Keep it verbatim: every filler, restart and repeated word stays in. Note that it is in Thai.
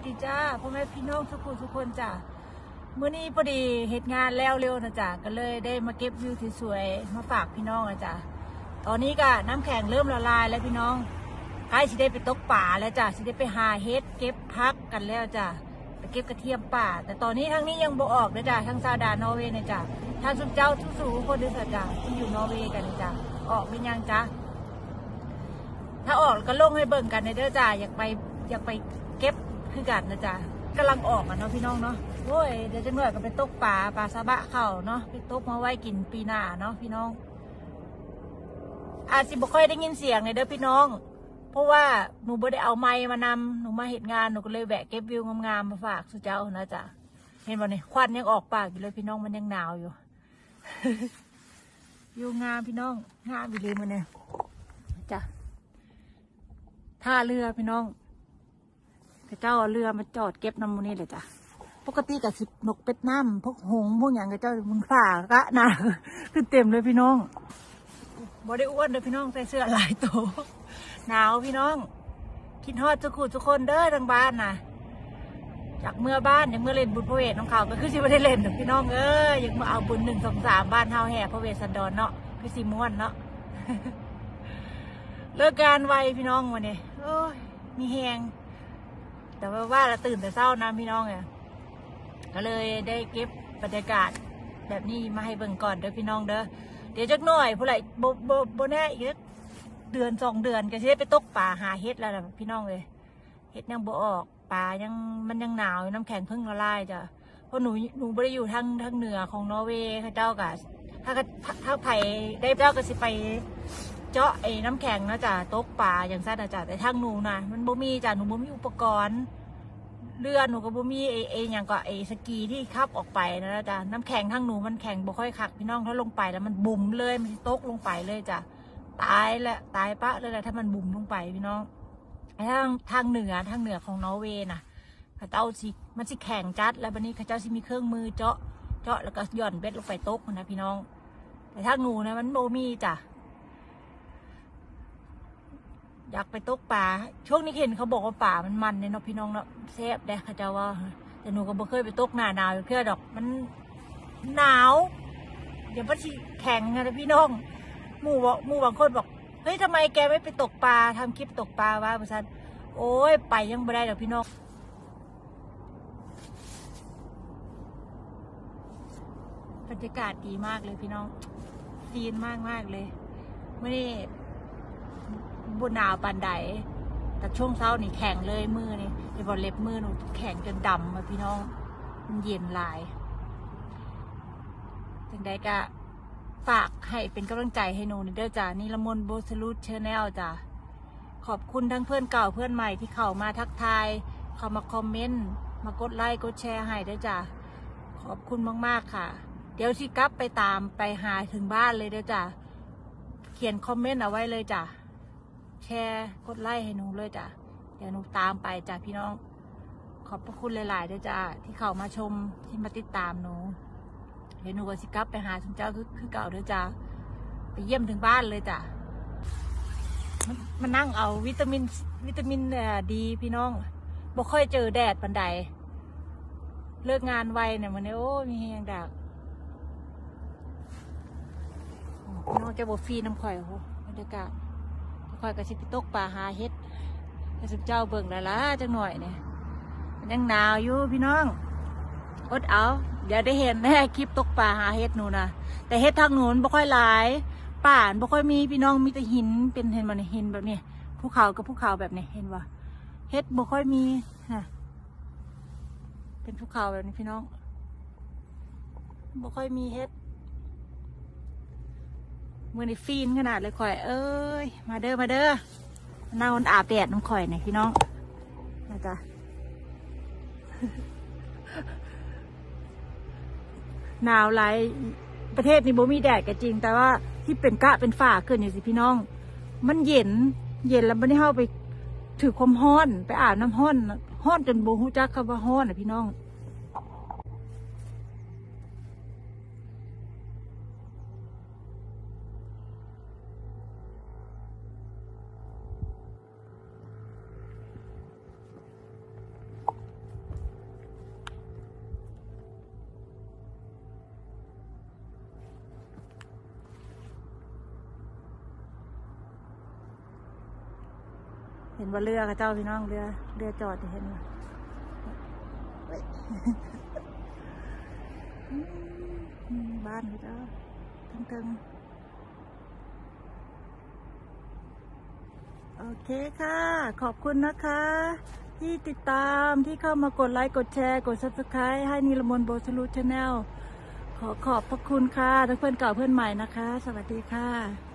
ดีจ้าพ่อแม่พี่น้องทุกคนทุกคนจ้าเมื่อนี้พอดีเหตุงานแล้วเร็วนะจ้าก็เลยได้มาเก็บวิวสวยๆมาฝากพี่น้องนะจ้าตอนนี้ก็น้ำแข็งเริ่มละลายแล้วพี่น้องใกล้สิได้ไปตกป่าแล้วจ้าสิได้ไปหาเฮ็ดเก็บพักกันแล้วจ้าไปเก็บกระเทียมป่าแต่ตอนนี้ทางนี้ยังบ่ออกนะจ้าทางซาดานอร์เวย์นะจ้าทางสุดเจ้าทุกสู่คนเดือดจ้าที่อยู่นอร์เวย์กันนะจ้าออกเป็นยังจ้าถ้าออกก็ลงให้เบิ่งกันในเด้อจ้าอยากไปอยากไปเก็บคือกันนะจ๊ะกำลังออกอ่ะเนาะพี่น้องเนาะโอ้ยเดี๋ยวจะเมื่อก็ไปตกปลาปลาซาบะเข่าเนาะไปตกมาไว้กินปีหน้าเนาะพี่น้องอาจสิบ่ค่อยได้ยินเสียงเลยเด้อพี่น้องเพราะว่าหนูบ่ได้เอาไมค์มานำหนูมาเหตุงานหนูก็เลยแวะเก็บวิวงามๆมาฝากสุเจ้านะจ๊ะเห็นบ่เนี่ยควันยังออกปากอยู่เลยพี่น้องมันยังหนาวอยู่ วิวงามพี่น้องงามอยู่เลยมันเนี่ยจ้ะท่าเรือพี่น้องเจ้าเรือมาจอดเก็บน้ำมันนี่เลยจ้ะปกติกับสิบนกเป็ดน้ำพวกหงพวกอย่างกับเจ้ามุนฝ่ากะนะขึ้นเต็มเลยพี่น้องบ่ได้อ้วนเลยพี่น้องใส่เสื้อลายโตหนาวพี่น้องคิดฮอดจุกุจุกคนเด้อทางบ้านนะจากเมื่อบ้านอย่างเมื่อเล่นบุญพระเวทน้องเขาก็คือสิไม่ได้เล่นหรอกพี่น้องเอ้ยยังมาเอาบุญหนึ่งสองสามบ้านเฮาแห่พระเวสสันดรเนาะคือสีม้วนเนาะ เลิกการไวพี่น้องวันนี้โอ้ยมีแหงแต่ว่าว่าเราตื่นแต่เช้านะพี่น้องเนี่ยก็เลยได้เก็บบรรยากาศแบบนี้มาให้เบิ่งก่อนเด้อพี่น้องเด้อเดี๋ยวจักหน่อยผู้ใหญ่โบโบโบแน่อีกเดือนสองเดือนก็จะได้ไปตกป่าหาเฮ็ดแล้วนะพี่น้องเลยเฮ็ดยังบ่ออกป่ายังมันยังหนาวน้ำแข็งเพิ่งละลายจ้ะเพราะหนูหนูไม่ได้อยู่ทางทางเหนือของนอร์เวย์ค่ะเจ้ากะถ้าถ้าไผ่ได้เจ้าก็สิไปเจาะไอ้น้ำแข็งนะจ้ะตกป่าอย่างสั้นนะจ้ะแต่ทางหนูนะมันบ่มีจ้ะหนูบ่มีอุปกรณ์เรือหนูก็บ่มีไอ้ไอ้อย่างก็ไอ้สกีที่ขับออกไปนะจ้ะน้ำแข็งทางหนูมันแข็งบ่ค่อยคักพี่น้องถ้าลงไปแล้วมันบุ๋มเลยมันตกลงไปเลยจ้ะตายแหละตายปะเลยแหละถ้ามันบุ๋มลงไปพี่น้องไอ้ทางทางเหนือทางเหนือของนอร์เวย์น่ะเขาเจ้าสิมันสิแข็งจัดแล้วบัดนี้เขาเจ้าสิมีเครื่องมือเจาะเจาะแล้วก็หย่อนเบ็ดลงไปตกนะพี่น้องแต่ทางหนูนะมันบ่มีจ้ะอยากไปตกป่าช่วงนี้เห็นเขาบอกว่าป่ามันมันเนี่ยเนาะพี่น้องเนาะแซ่บเด้เขาจะว่าแต่หนูก็บ่เคยไปตกหน้าหนาวเพื่อดอกมันหนาวเดี๋ยวมันสิแข็งนะพี่น้องหมู่บอกหมู่บางคนบอกเฮ้ยทำไมแกไม่ไปตกปลาทำคลิปตกปลาวะประชันโอ้ยไปยังไม่ได้ดอกพี่น้องบรรยากาศดีมากเลยพี่น้องดีมากมากเลยไม่ได้บนหนาวปานใดแต่ช่วงเช้านี่แข็งเลยมือนี่ไอ้บอลเล็บมือหนูแข็งจนดำมาพี่น้องมันเย็นลายถึงได้ก็ฝากให้เป็นกำลังใจให้หนูนี่เด้อจ้านี่ละมนโบสลูดเชอร์แนลจ้าขอบคุณทั้งเพื่อนเก่าเพื่อนใหม่ที่เข้ามาทักทายเข้ามาคอมเมนต์มากดไลค์กดแชร์ให้เด้อจ้าขอบคุณมากๆค่ะเดี๋ยวที่กลับไปตามไปหาถึงบ้านเลยเด้อจ้าเขียนคอมเมนต์เอาไว้เลยจ้าแชร์กดไลค์ให้หนูเลยจ้ะเดี๋ยวหนูตามไปจ้ะพี่น้องขอบพระคุณหลายๆด้วยจ้ะที่เข้ามาชมที่มาติดตามหนูเดี๋ยวหนูก็สิกลับไปหาทุนเจ้าคือคือเก่าด้วยจ้ะไปเยี่ยมถึงบ้านเลยจ้ะมานั่งเอาวิตามินวิตามินดีพี่น้องบ่ค่อยเจอแดดปันใดเลิกงานไวเนี่ยมันเนี่ยโอ้มีแหงดักพี่น้องจะบ่ฟรีน้ำข่อยโอ้บรรยากาศคอยกระชิบตกป่าหาเฮ็ดกระชิบเจ้าเบิ่งแล้วล่ะจังหน่อยเนี่ยมันยังหนาวอยู่พี่น้องอดเอาเดี๋ยวได้เห็นแน่คลิปตกป่าหาเฮ็ดหนูนะแต่เฮ็ดทางหนูบ่ค่อยหลายป่านบ่ค่อยมีพี่น้องมีแต่หินเป็นเห็นบ่เนี่ยหินแบบนี้ภูเขากับภูเขาแบบนี้เห็นว่าเฮ็ดบ่ค่อยมีฮะเป็นภูเขาแบบนี้พี่น้องบ่ค่อยมีเฮ็ดมือในฟีนขนาดเลยข่อยเอ้ยมาเด้อมาเด้อน่าวันอาบแดดน้ำข่อยหน่อยพี่น้องนะจ๊ะหนาวหลายประเทศนี้บ่มีแดดก็จริงแต่ว่าที่เป็นกะเป็นฝ้าเกินอยู่สิพี่น้องมันเย็นเย็นแล้วไม่ได้เข้าไปถือความร้อนไปอาบน้ำร้อนร้อนจนโบหูจักคำว่าร้อนอ่ะพี่น้องห็นว่าเรือค่ะเจ้าพี่น้องเรือเรือจอดเห็นไหมบ้านค่ะเจ้าเทิงๆโอเคค่ะขอบคุณนะคะที่ติดตามที่เข้ามากดไลค์กดแชร์กด ซับสไครบ์ ให้นิลมนต์โบสรุชแนลขอขอบพระคุณค่ะทั้งเพื่อนเก่าเพื่อนใหม่นะคะสวัสดีค่ะ